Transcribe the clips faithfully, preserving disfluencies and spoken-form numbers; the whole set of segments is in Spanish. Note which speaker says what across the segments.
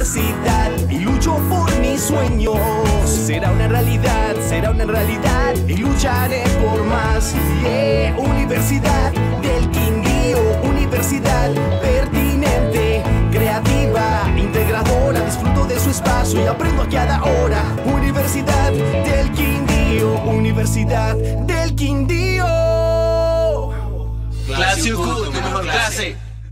Speaker 1: universidad y lucho por mis sueños. Será una realidad, será una realidad y lucharé por más. Yeah. Universidad del Quindío, universidad pertinente, creativa, integradora, disfruto de su espacio y aprendo a cada hora. Universidad del Quindío, Universidad del Quindío.
Speaker 2: Clase U C U, tu mejor clase.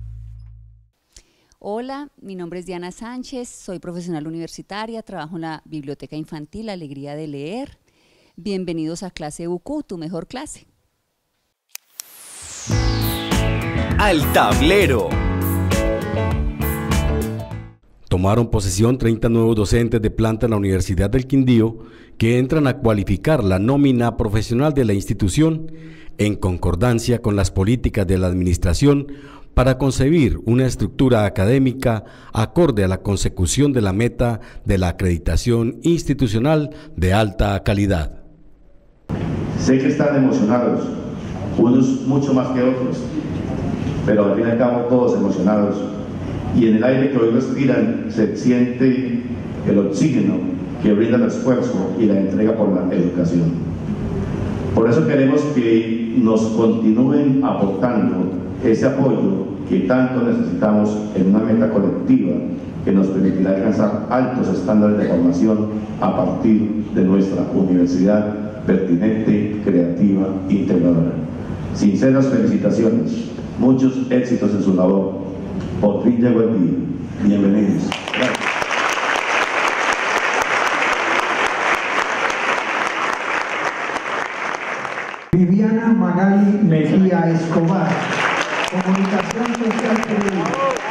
Speaker 3: Hola, mi nombre es Diana Sánchez, soy profesional universitaria, trabajo en la Biblioteca Infantil Alegría de Leer. Bienvenidos a Clase U C U, tu mejor clase.
Speaker 1: Al tablero.
Speaker 4: Tomaron posesión treinta nuevos docentes de planta en la Universidad del Quindío que entran a cualificar la nómina profesional de la institución en concordancia con las políticas de la administración para concebir una estructura académica acorde a la consecución de la meta de la acreditación institucional de alta calidad.
Speaker 5: Sé que están emocionados, unos mucho más que otros, pero al fin y al cabo todos emocionados. Y en el aire que hoy respiran se siente el oxígeno que brinda el esfuerzo y la entrega por la educación. Por eso queremos que nos continúen aportando ese apoyo que tanto necesitamos en una meta colectiva que nos permitirá alcanzar altos estándares de formación a partir de nuestra universidad pertinente, creativa e integradora. Sinceras felicitaciones, muchos éxitos en su labor. Por fin llegó el día. Bienvenidos. Gracias.
Speaker 6: Viviana Magali Mejía Escobar, Comunicación Social Periodismo.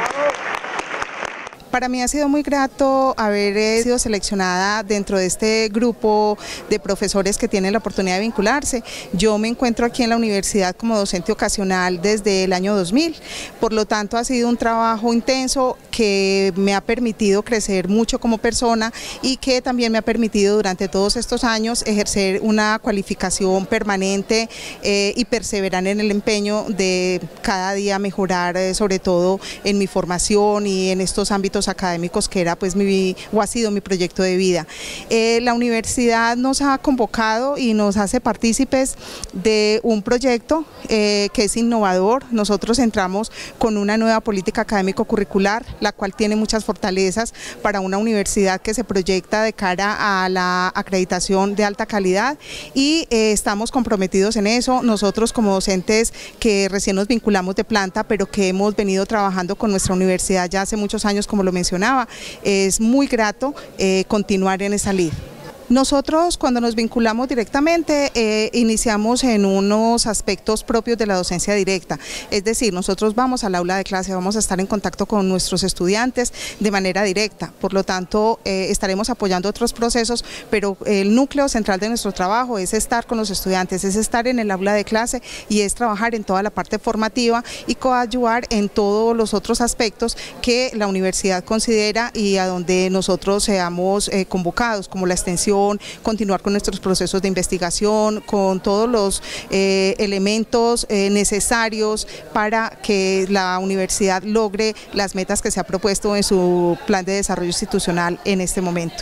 Speaker 7: Para mí ha sido muy grato haber sido seleccionada dentro de este grupo de profesores que tienen la oportunidad de vincularse. Yo me encuentro aquí en la universidad como docente ocasional desde el año dos mil, por lo tanto ha sido un trabajo intenso que me ha permitido crecer mucho como persona y que también me ha permitido durante todos estos años ejercer una cualificación permanente eh, y perseverar en el empeño de cada día mejorar, eh, sobre todo en mi formación y en estos ámbitos académicos que era pues mi o ha sido mi proyecto de vida. Eh, la universidad nos ha convocado y nos hace partícipes de un proyecto eh, que es innovador. Nosotros entramos con una nueva política académico-curricular, la cual tiene muchas fortalezas para una universidad que se proyecta de cara a la acreditación de alta calidad y eh, estamos comprometidos en eso. Nosotros como docentes que recién nos vinculamos de planta, pero que hemos venido trabajando con nuestra universidad ya hace muchos años, como lo mencionaba, es muy grato eh, continuar en esa línea. Nosotros cuando nos vinculamos directamente eh, iniciamos en unos aspectos propios de la docencia directa, es decir, nosotros vamos al aula de clase, vamos a estar en contacto con nuestros estudiantes de manera directa, por lo tanto eh, estaremos apoyando otros procesos, pero el núcleo central de nuestro trabajo es estar con los estudiantes, es estar en el aula de clase y es trabajar en toda la parte formativa y coadyuvar en todos los otros aspectos que la universidad considera y a donde nosotros seamos eh, convocados, como la extensión, continuar con nuestros procesos de investigación, con todos los eh, elementos eh, necesarios para que la universidad logre las metas que se ha propuesto en su plan de desarrollo institucional en este momento.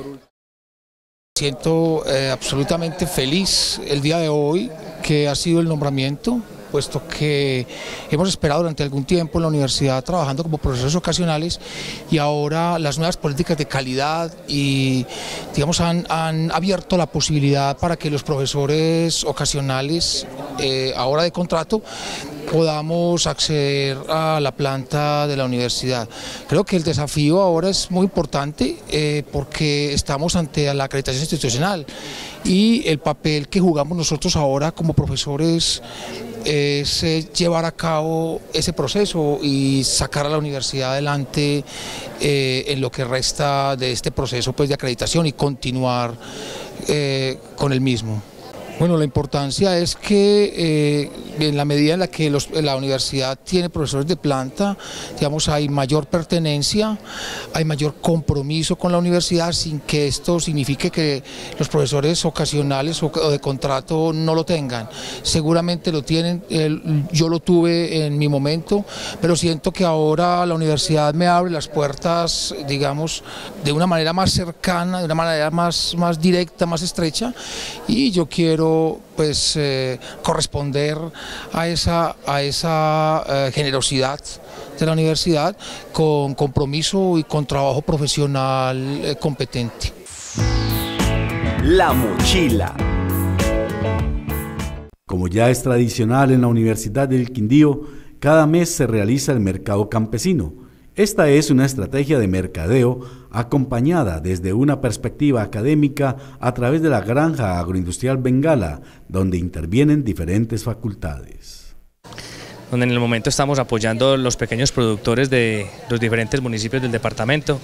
Speaker 8: Siento eh, absolutamente feliz el día de hoy que ha sido el nombramiento, puesto que hemos esperado durante algún tiempo en la universidad trabajando como profesores ocasionales y ahora las nuevas políticas de calidad y digamos han, han abierto la posibilidad para que los profesores ocasionales eh, ahora de contrato podamos acceder a la planta de la universidad. Creo que el desafío ahora es muy importante eh, porque estamos ante la acreditación institucional y el papel que jugamos nosotros ahora como profesores es eh, llevar a cabo ese proceso y sacar a la universidad adelante eh, en lo que resta de este proceso pues, de acreditación y continuar eh, con el mismo. Bueno, la importancia es que eh, en la medida en la que los, la universidad tiene profesores de planta, digamos, hay mayor pertenencia, hay mayor compromiso con la universidad, sin que esto signifique que los profesores ocasionales o, o de contrato no lo tengan. Seguramente lo tienen, el, yo lo tuve en mi momento, pero siento que ahora la universidad me abre las puertas, digamos, de una manera más cercana, de una manera más, más directa, más estrecha, y yo quiero pues eh, corresponder a esa, a esa eh, generosidad de la universidad con compromiso y con trabajo profesional eh, competente.
Speaker 1: La mochila.
Speaker 4: Como ya es tradicional en la Universidad del Quindío, cada mes se realiza el mercado campesino. Esta es una estrategia de mercadeo acompañada desde una perspectiva académica a través de la Granja Agroindustrial Bengala, donde intervienen diferentes facultades.
Speaker 9: Donde en el momento estamos apoyando a los pequeños productores de los diferentes municipios del departamento.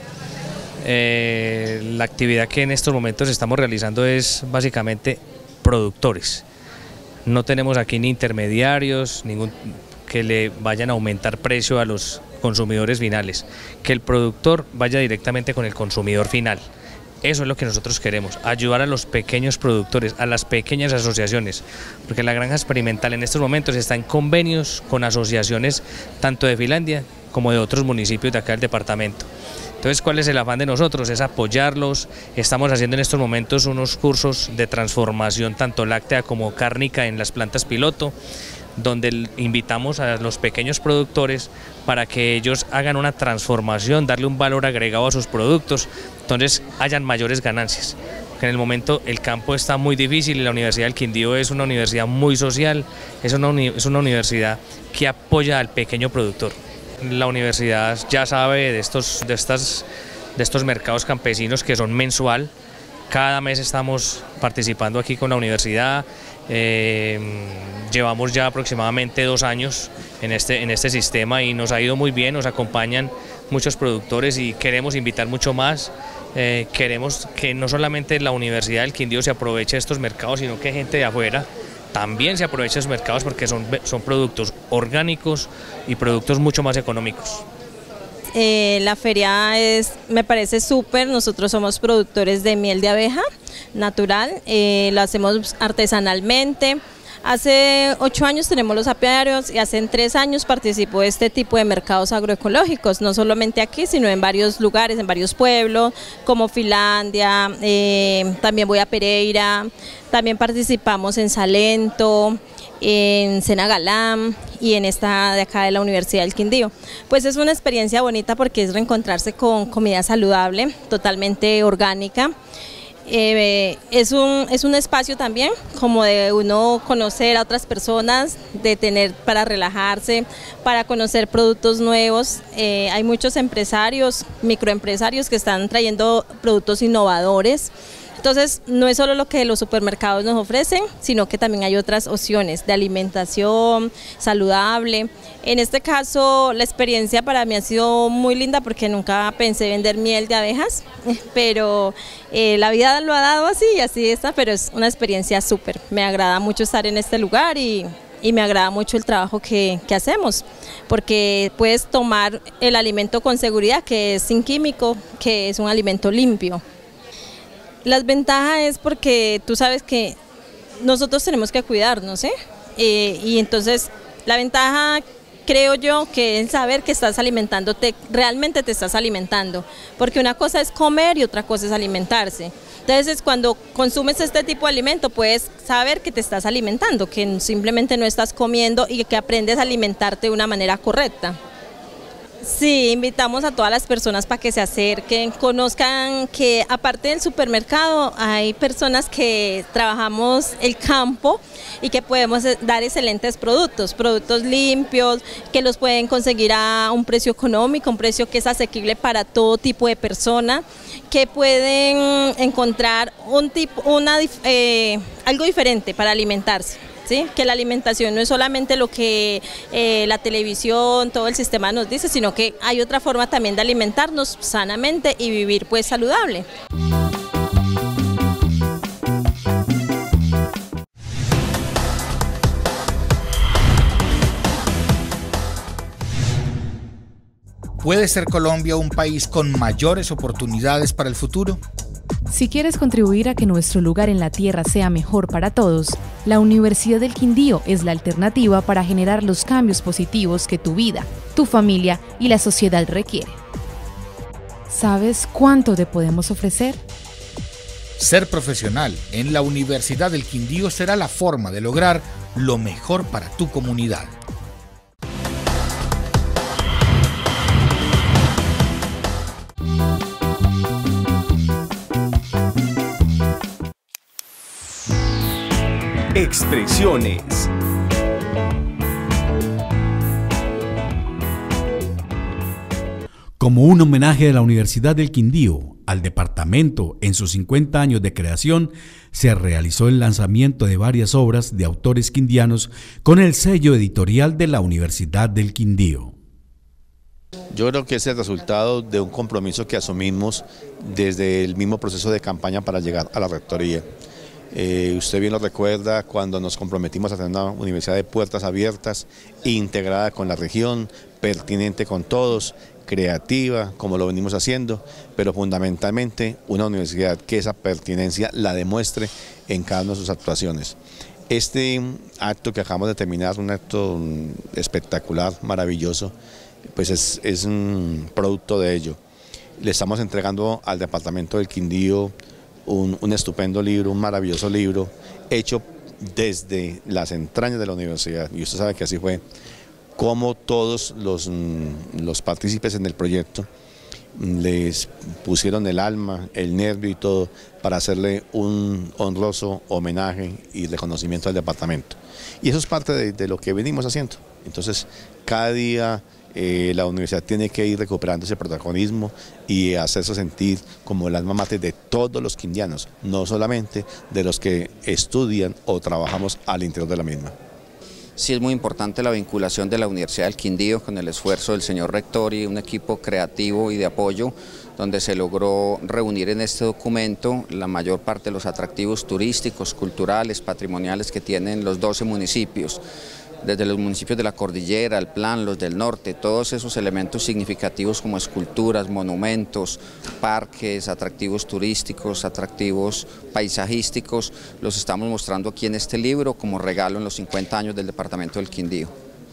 Speaker 9: Eh, la actividad que en estos momentos estamos realizando es básicamente productores. No tenemos aquí ni intermediarios, ningún que le vayan a aumentar precio a los consumidores finales, que el productor vaya directamente con el consumidor final. Eso es lo que nosotros queremos, ayudar a los pequeños productores, a las pequeñas asociaciones, porque la granja experimental en estos momentos está en convenios con asociaciones tanto de Finlandia como de otros municipios de acá del departamento. Entonces, ¿cuál es el afán de nosotros? Es apoyarlos. Estamos haciendo en estos momentos unos cursos de transformación tanto láctea como cárnica en las plantas piloto, donde invitamos a los pequeños productores para que ellos hagan una transformación, darle un valor agregado a sus productos, entonces hayan mayores ganancias. Porque en el momento el campo está muy difícil y la Universidad del Quindío es una universidad muy social, es una, uni es una universidad que apoya al pequeño productor. La universidad ya sabe de estos, de estas, de estos mercados campesinos que son mensual. Cada mes estamos participando aquí con la universidad. Eh, llevamos ya aproximadamente dos años en este, en este sistema y nos ha ido muy bien, nos acompañan muchos productores y queremos invitar mucho más. Eh, queremos que no solamente la Universidad del Quindío se aproveche de estos mercados, sino que gente de afuera también se aproveche de estos mercados porque son, son productos orgánicos y productos mucho más económicos.
Speaker 10: Eh, la feria es, me parece súper. Nosotros somos productores de miel de abeja natural, eh, lo hacemos artesanalmente. Hace ocho años tenemos los apiarios y hace tres años participo de este tipo de mercados agroecológicos, no solamente aquí, sino en varios lugares, en varios pueblos, como Finlandia, eh, también voy a Pereira, también participamos en Salento, en Senagalám y en esta de acá de la Universidad del Quindío. Pues es una experiencia bonita porque es reencontrarse con comida saludable, totalmente orgánica. Eh, es, un, es un espacio también como de uno conocer a otras personas, de tener para relajarse, para conocer productos nuevos. Eh, hay muchos empresarios, microempresarios que están trayendo productos innovadores. Entonces, no es solo lo que los supermercados nos ofrecen, sino que también hay otras opciones de alimentación saludable. En este caso, la experiencia para mí ha sido muy linda porque nunca pensé vender miel de abejas, pero eh, la vida lo ha dado así y así está, pero es una experiencia súper. Me agrada mucho estar en este lugar y, y me agrada mucho el trabajo que, que hacemos, porque puedes tomar el alimento con seguridad, que es sin químico, que es un alimento limpio. Las ventajas es porque tú sabes que nosotros tenemos que cuidarnos, ¿eh? Eh, y entonces la ventaja creo yo que es saber que estás alimentándote, realmente te estás alimentando, porque una cosa es comer y otra cosa es alimentarse. Entonces cuando consumes este tipo de alimento puedes saber que te estás alimentando, que simplemente no estás comiendo y que aprendes a alimentarte de una manera correcta. Sí, invitamos a todas las personas para que se acerquen, conozcan que aparte del supermercado hay personas que trabajamos el campo y que podemos dar excelentes productos, productos limpios, que los pueden conseguir a un precio económico, un precio que es asequible para todo tipo de persona, que pueden encontrar un tipo, una, eh, algo diferente para alimentarse. ¿Sí? Que la alimentación no es solamente lo que eh, la televisión, todo el sistema nos dice, sino que hay otra forma también de alimentarnos sanamente y vivir pues saludable.
Speaker 11: ¿Puede ser Colombia un país con mayores oportunidades para el futuro?
Speaker 12: Si quieres contribuir a que nuestro lugar en la Tierra sea mejor para todos, la Universidad del Quindío es la alternativa para generar los cambios positivos que tu vida, tu familia y la sociedad requieren. ¿Sabes cuánto te podemos ofrecer?
Speaker 11: Ser profesional en la Universidad del Quindío será la forma de lograr lo mejor para tu comunidad.
Speaker 1: Expresiones.
Speaker 4: Como un homenaje de la Universidad del Quindío al departamento en sus cincuenta años de creación, se realizó el lanzamiento de varias obras de autores quindianos con el sello editorial de la Universidad del Quindío.
Speaker 13: Yo creo que es el resultado de un compromiso que asumimos desde el mismo proceso de campaña para llegar a la rectoría. Eh, usted bien lo recuerda cuando nos comprometimos a tener una universidad de puertas abiertas, integrada con la región, pertinente con todos, creativa, como lo venimos haciendo, pero fundamentalmente una universidad que esa pertinencia la demuestre en cada una de sus actuaciones. Este acto que acabamos de terminar, un acto espectacular, maravilloso, pues es, es un producto de ello. Le estamos entregando al departamento del Quindío Un, un estupendo libro, un maravilloso libro, hecho desde las entrañas de la universidad, y usted sabe que así fue, como todos los, los partícipes en el proyecto les pusieron el alma, el nervio y todo para hacerle un honroso homenaje y reconocimiento al departamento. Y eso es parte de, de lo que venimos haciendo. Entonces, cada día Eh, la universidad tiene que ir recuperando ese protagonismo y hacerse sentir como el alma mater de todos los quindianos, no solamente de los que estudian o trabajamos al interior de la misma.
Speaker 14: Sí, es muy importante la vinculación de la Universidad del Quindío con el esfuerzo del señor rector y un equipo creativo y de apoyo, donde se logró reunir en este documento la mayor parte de los atractivos turísticos, culturales, patrimoniales que tienen los doce municipios. Desde los municipios de la cordillera, el plan, los del norte, todos esos elementos significativos como esculturas, monumentos, parques, atractivos turísticos, atractivos paisajísticos, los estamos mostrando aquí en este libro como regalo en los cincuenta años del departamento del Quindío.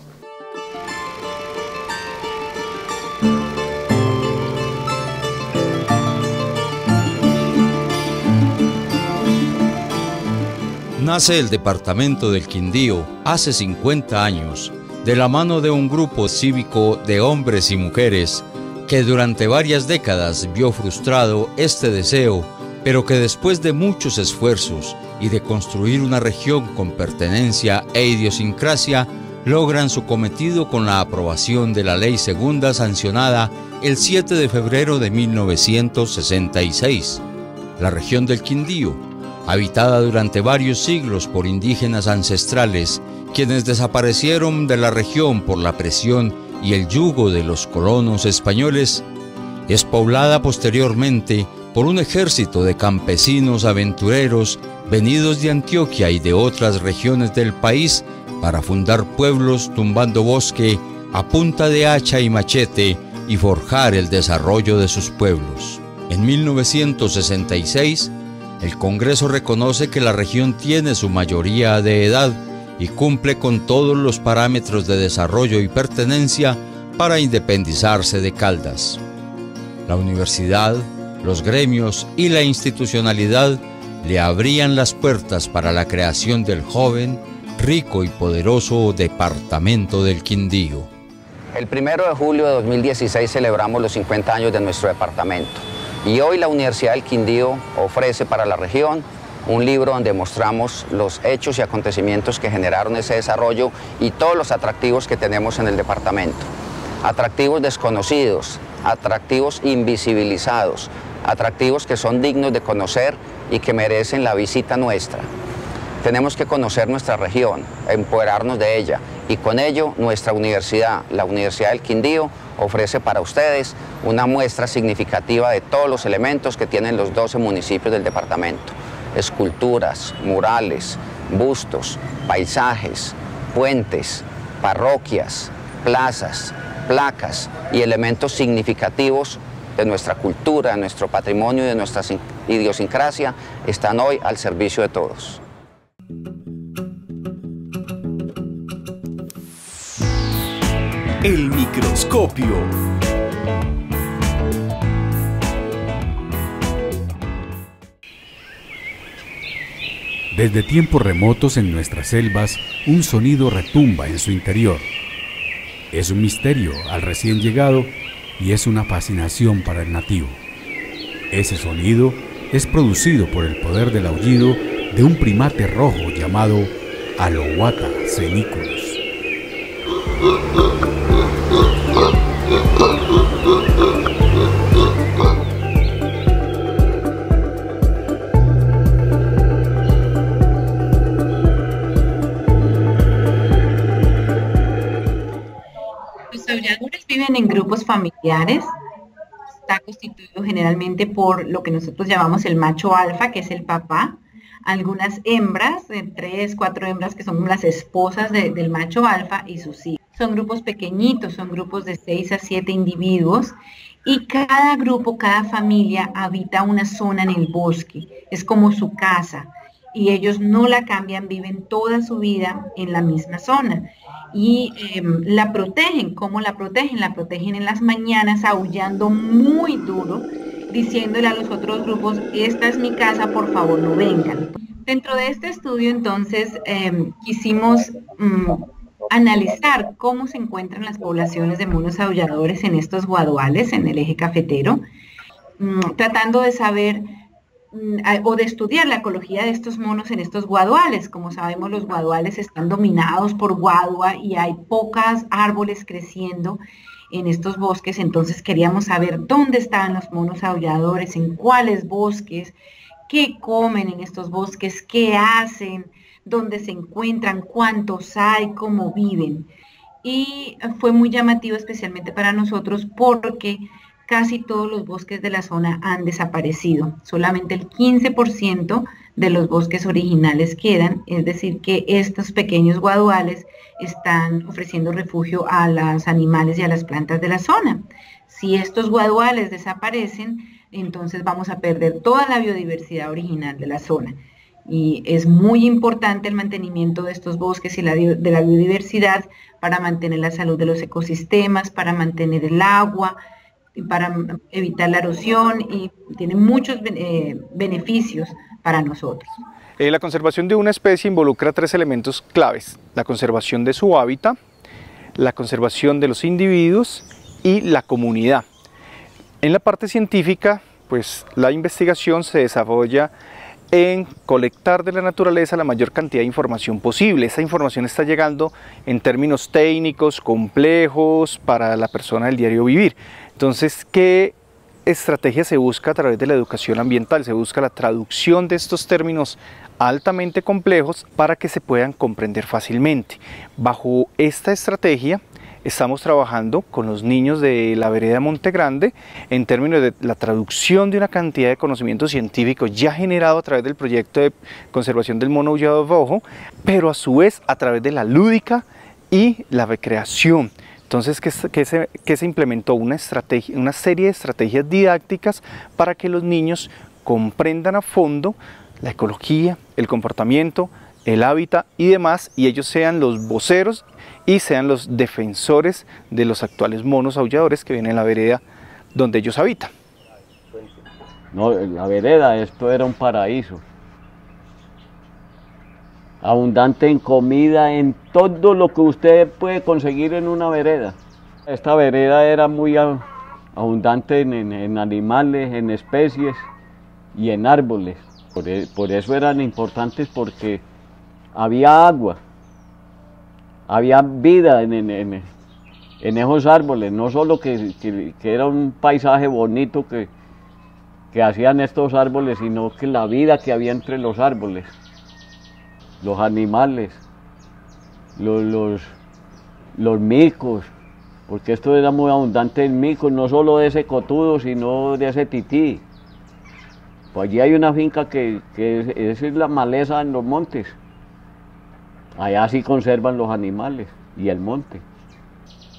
Speaker 15: Nace el departamento del Quindío hace cincuenta años, de la mano de un grupo cívico de hombres y mujeres que durante varias décadas vio frustrado este deseo, pero que después de muchos esfuerzos y de construir una región con pertenencia e idiosincrasia, logran su cometido con la aprobación de la Ley Segunda sancionada el siete de febrero de mil novecientos sesenta y seis. La región del Quindío, habitada durante varios siglos por indígenas ancestrales, quienes desaparecieron de la región por la presión y el yugo de los colonos españoles, es poblada posteriormente por un ejército de campesinos aventureros venidos de Antioquia y de otras regiones del país para fundar pueblos tumbando bosque a punta de hacha y machete y forjar el desarrollo de sus pueblos. En mil novecientos sesenta y seis, el Congreso reconoce que la región tiene su mayoría de edad y cumple con todos los parámetros de desarrollo y pertenencia para independizarse de Caldas. La universidad, los gremios y la institucionalidad le abrían las puertas para la creación del joven, rico y poderoso departamento del Quindío.
Speaker 14: El primero de julio de dos mil dieciséis celebramos los cincuenta años de nuestro departamento. Y hoy la Universidad del Quindío ofrece para la región un libro donde mostramos los hechos y acontecimientos que generaron ese desarrollo y todos los atractivos que tenemos en el departamento. Atractivos desconocidos, atractivos invisibilizados, atractivos que son dignos de conocer y que merecen la visita nuestra. Tenemos que conocer nuestra región, empoderarnos de ella y con ello nuestra universidad, la Universidad del Quindío, ofrece para ustedes una muestra significativa de todos los elementos que tienen los doce municipios del departamento. Esculturas, murales, bustos, paisajes, puentes, parroquias, plazas, placas y elementos significativos de nuestra cultura, de nuestro patrimonio y de nuestra idiosincrasia están hoy al servicio de todos.
Speaker 1: El microscopio.
Speaker 4: Desde tiempos remotos en nuestras selvas, un sonido retumba en su interior. Es un misterio al recién llegado y es una fascinación para el nativo. Ese sonido es producido por el poder del aullido de un primate rojo llamado Alohuata seniculus.
Speaker 16: Los aulladores viven en grupos familiares. Está constituido generalmente por lo que nosotros llamamos el macho alfa, que es el papá, algunas hembras, de tres, cuatro hembras que son las esposas de, del macho alfa y sus hijos. Son grupos pequeñitos, son grupos de seis a siete individuos y cada grupo, cada familia habita una zona en el bosque, es como su casa y ellos no la cambian, viven toda su vida en la misma zona. Y eh, la protegen. ¿Cómo la protegen? La protegen en las mañanas aullando muy duro, diciéndole a los otros grupos, esta es mi casa, por favor no vengan. Dentro de este estudio entonces eh, quisimos mm, analizar cómo se encuentran las poblaciones de monos aulladores en estos guaduales, en el eje cafetero, mm, tratando de saber o de estudiar la ecología de estos monos en estos guaduales. Como sabemos, los guaduales están dominados por guadua y hay pocos árboles creciendo en estos bosques, entonces queríamos saber dónde estaban los monos aulladores, en cuáles bosques, qué comen en estos bosques, qué hacen, dónde se encuentran, cuántos hay, cómo viven. Y fue muy llamativo especialmente para nosotros porque casi todos los bosques de la zona han desaparecido. Solamente el quince por ciento de los bosques originales quedan, es decir que estos pequeños guaduales están ofreciendo refugio a los animales y a las plantas de la zona. Si estos guaduales desaparecen, entonces vamos a perder toda la biodiversidad original de la zona. Y es muy importante el mantenimiento de estos bosques y la, de la biodiversidad para mantener la salud de los ecosistemas, para mantener el agua, para evitar la erosión y tiene muchos eh, beneficios para nosotros.
Speaker 17: Eh, la conservación de una especie involucra tres elementos claves: la conservación de su hábitat, la conservación de los individuos y la comunidad. En la parte científica, pues la investigación se desarrolla en colectar de la naturaleza la mayor cantidad de información posible. Esa información está llegando en términos técnicos, complejos, para la persona del diario vivir. Entonces, ¿qué estrategia se busca a través de la educación ambiental? Se busca la traducción de estos términos altamente complejos para que se puedan comprender fácilmente. Bajo esta estrategia estamos trabajando con los niños de la vereda Monte Grande en términos de la traducción de una cantidad de conocimientos científicos ya generado a través del proyecto de conservación del mono aullador rojo, pero a su vez a través de la lúdica y la recreación. Entonces, ¿qué, qué, se, qué se implementó? Una, estrategia, una serie de estrategias didácticas para que los niños comprendan a fondo la ecología, el comportamiento, el hábitat y demás, y ellos sean los voceros y sean los defensores de los actuales monos aulladores que vienen en la vereda donde ellos habitan.
Speaker 18: No, la vereda, esto era un paraíso. Abundante en comida, en todo lo que usted puede conseguir en una vereda. Esta vereda era muy abundante en, en, en animales, en especies y en árboles. Por, por eso eran importantes, porque había agua, había vida en, en, en, en esos árboles, no solo que, que, que era un paisaje bonito que, que hacían estos árboles, sino que la vida que había entre los árboles. Los animales, los, los, los micos, porque esto era muy abundante en micos, no solo de ese cotudo, sino de ese tití. Pues allí hay una finca que, que es, es la maleza en los montes. Allá sí conservan los animales y el monte.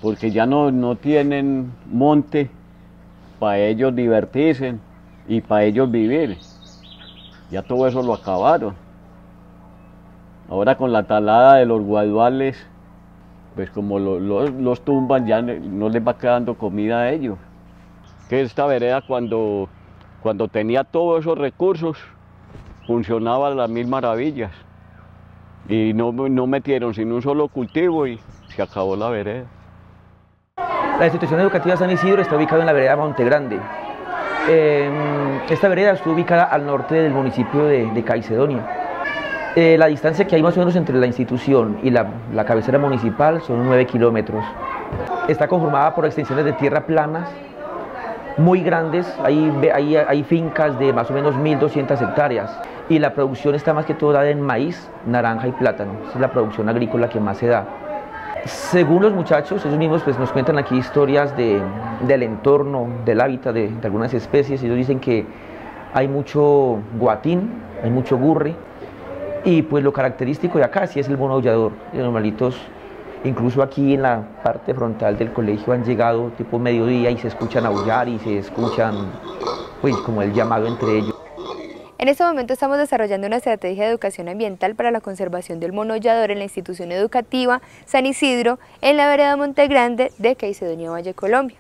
Speaker 18: porque ya no, no tienen monte para ellos divertirse y para ellos vivir. Ya todo eso lo acabaron. Ahora con la talada de los guaduales, pues como lo, lo, los tumban, ya no les va quedando comida a ellos. Que esta vereda cuando, cuando tenía todos esos recursos, funcionaba a las mil maravillas. Y no, no metieron sin un solo cultivo y se acabó la vereda.
Speaker 19: La institución educativa San Isidro está ubicada en la vereda Monte Grande. Eh, esta vereda está ubicada al norte del municipio de, de Caicedonia. Eh, la distancia que hay más o menos entre la institución y la, la cabecera municipal son nueve kilómetros. Está conformada por extensiones de tierra planas muy grandes, hay, hay, hay fincas de más o menos mil doscientas hectáreas y la producción está más que todo dada en maíz, naranja y plátano. Esa es la producción agrícola que más se da. Según los muchachos, ellos mismos pues, nos cuentan aquí historias de, del entorno, del hábitat de, de algunas especies. Ellos dicen que hay mucho guatín, hay mucho gurre, y pues lo característico de acá sí es el mono aullador. Los animalitos, incluso aquí en la parte frontal del colegio, han llegado tipo mediodía y se escuchan aullar y se escuchan pues, como el llamado entre ellos.
Speaker 20: En este momento estamos desarrollando una estrategia de educación ambiental para la conservación del mono aullador en la institución educativa San Isidro, en la vereda Monte Grande de Caicedonia, Valle, Colombia.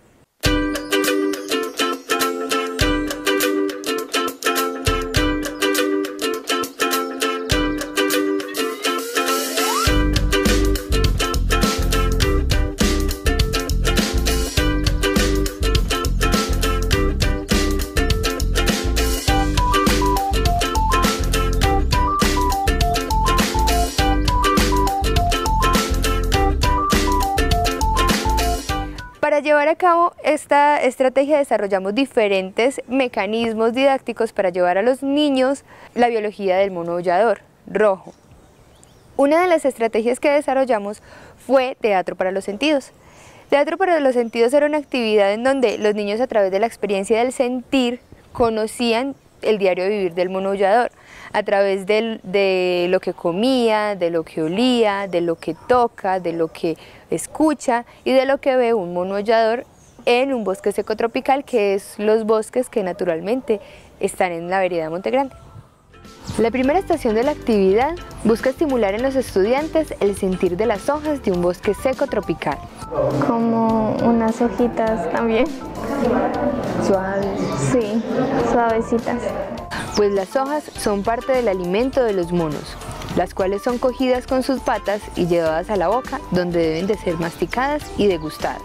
Speaker 20: Para llevar a cabo esta estrategia desarrollamos diferentes mecanismos didácticos para llevar a los niños la biología del mono aullador rojo. Una de las estrategias que desarrollamos fue teatro para los sentidos. Teatro para los sentidos era una actividad en donde los niños, a través de la experiencia del sentir, conocían el diario vivir del mono aullador, a través de, de lo que comía, de lo que olía, de lo que toca, de lo que escucha y de lo que ve un mono aullador en un bosque seco tropical, que es los bosques que naturalmente están en la vereda Monte Grande. La primera estación de la actividad busca estimular en los estudiantes el sentir de las hojas de un bosque seco tropical.
Speaker 21: Como unas hojitas también.
Speaker 20: Suaves.
Speaker 21: Sí, suavecitas.
Speaker 20: Pues las hojas son parte del alimento de los monos, las cuales son cogidas con sus patas y llevadas a la boca, donde deben de ser masticadas y degustadas.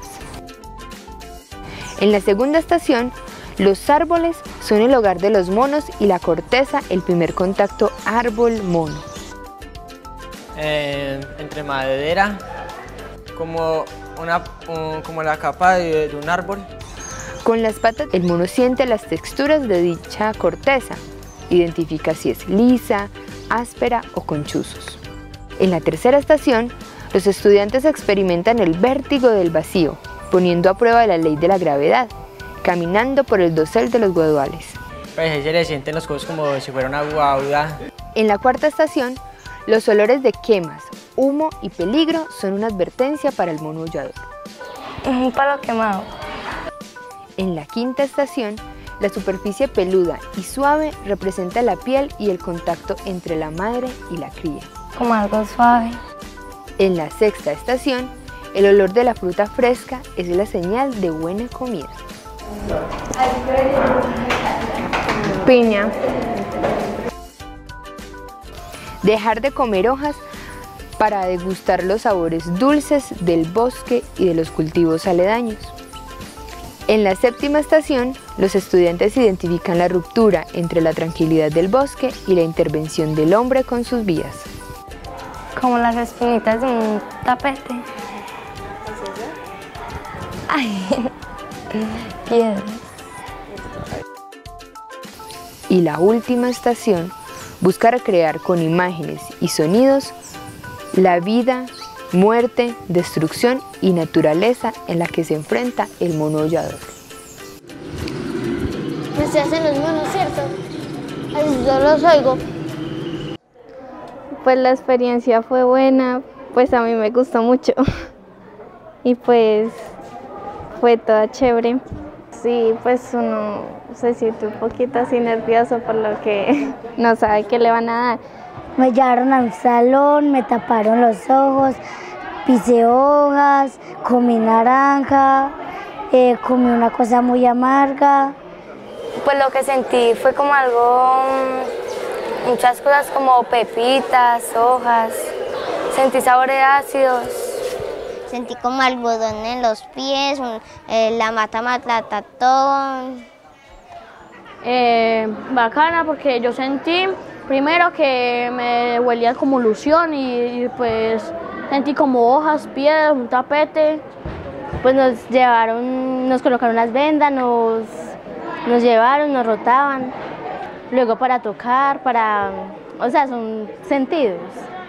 Speaker 20: En la segunda estación, los árboles son el hogar de los monos y la corteza el primer contacto árbol-mono.
Speaker 22: Eh, entre madera, como, una, um, como la capa de, de un árbol.
Speaker 20: Con las patas el mono siente las texturas de dicha corteza, identifica si es lisa, áspera o con chuzos. En la tercera estación, los estudiantes experimentan el vértigo del vacío, poniendo a prueba la ley de la gravedad, caminando por el dosel de los guaduales.
Speaker 22: Pues ahí se le sienten los codos como si fuera una guauda.
Speaker 20: En la cuarta estación, los olores de quemas, humo y peligro son una advertencia para el mono aullador.
Speaker 21: Un palo quemado.
Speaker 20: En la quinta estación, la superficie peluda y suave representa la piel y el contacto entre la madre y la cría.
Speaker 21: Como algo suave.
Speaker 20: En la sexta estación, el olor de la fruta fresca es la señal de buena comida.
Speaker 21: Piña.
Speaker 20: Dejar de comer hojas para degustar los sabores dulces del bosque y de los cultivos aledaños. En la séptima estación, los estudiantes identifican la ruptura entre la tranquilidad del bosque y la intervención del hombre con sus vías.
Speaker 21: Como las espinitas de un tapete. Ay, piedras.
Speaker 20: Y la última estación busca recrear con imágenes y sonidos la vida, muerte, destrucción y naturaleza en la que se enfrenta el mono aullador.
Speaker 21: Se hacen los monos, ¿cierto? Ay, yo los oigo. Pues la experiencia fue buena, pues a mí me gustó mucho. y pues fue todo chévere. Sí, pues uno se siente un poquito así nervioso por lo que no sabe qué le van a dar.
Speaker 2: Me llevaron a un salón, me taparon los ojos, pisé hojas, comí naranja, eh, comí una cosa muy amarga.
Speaker 21: Pues lo que sentí fue como algo, muchas cosas como pepitas, hojas, sentí sabores ácidos.
Speaker 2: Sentí como algodón en los pies, un, eh, la mata matlatón.
Speaker 3: Eh, bacana porque yo sentí primero que me huelía como loción y, y pues sentí como hojas, piedras, un tapete.
Speaker 21: Pues nos llevaron, nos colocaron las vendas, nos, nos llevaron, nos rotaban. Luego para tocar, para, o sea, son sentidos.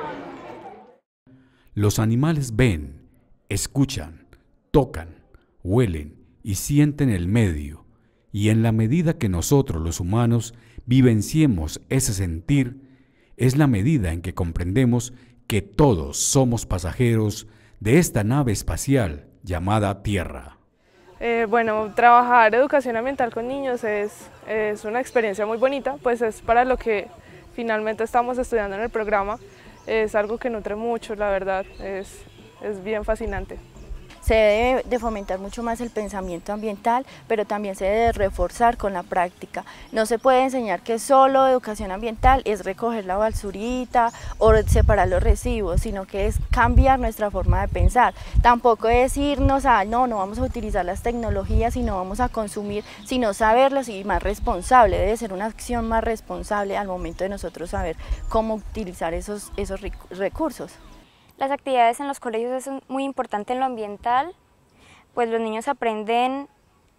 Speaker 4: Los animales ven, escuchan, tocan, huelen y sienten el medio, y en la medida que nosotros los humanos vivenciemos ese sentir, es la medida en que comprendemos que todos somos pasajeros de esta nave espacial llamada Tierra.
Speaker 23: Eh, bueno, trabajar educación ambiental con niños es, es una experiencia muy bonita, pues es para lo que finalmente estamos estudiando en el programa, es algo que nutre mucho, la verdad, es, es bien fascinante.
Speaker 24: Se debe de fomentar mucho más el pensamiento ambiental, pero también se debe reforzar con la práctica. No se puede enseñar que solo educación ambiental es recoger la basurita o separar los residuos, sino que es cambiar nuestra forma de pensar. Tampoco es irnos a, no, no vamos a utilizar las tecnologías y no vamos a consumir, sino saberlos y más responsable. Debe ser una acción más responsable al momento de nosotros saber cómo utilizar esos, esos recursos.
Speaker 21: Las actividades en los colegios son muy importantes en lo ambiental, pues los niños aprenden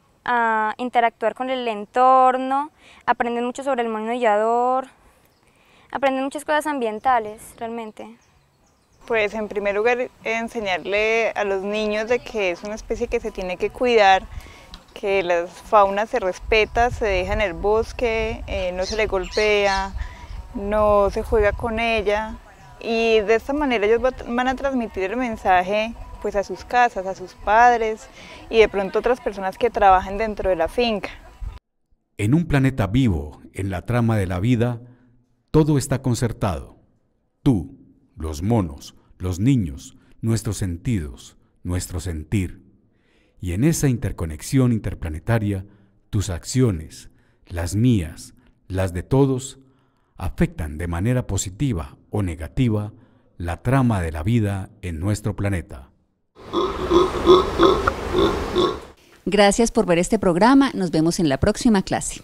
Speaker 21: a interactuar con el entorno, aprenden mucho sobre el monollador, aprenden muchas cosas ambientales realmente.
Speaker 25: Pues en primer lugar enseñarle a los niños de que es una especie que se tiene que cuidar, que la fauna se respeta, se deja en el bosque, eh, no se le golpea, no se juega con ella. Y de esta manera ellos van a transmitir el mensaje pues, a sus casas, a sus padres y de pronto otras personas que trabajen dentro de la finca.
Speaker 4: En un planeta vivo, en la trama de la vida, todo está concertado. Tú, los monos, los niños, nuestros sentidos, nuestro sentir. Y en esa interconexión interplanetaria, tus acciones, las mías, las de todos, afectan de manera positiva o negativa la trama de la vida en nuestro planeta.
Speaker 26: Gracias por ver este programa. Nos vemos en la próxima clase.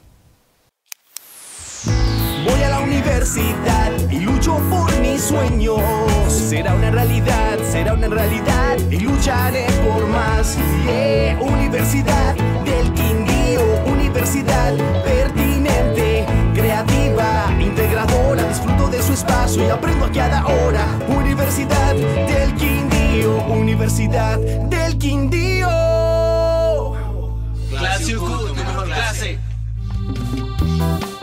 Speaker 1: Voy a la universidad y lucho por mis sueños. Será una realidad, será una realidad y lucharé por más. Yeah. Universidad del Quindío, universidad pertinente, creativa, integradora, disfruto de su espacio y aprendo a cada hora. Universidad del Quindío, Universidad del Quindío. Clase U C U, tu mejor clase.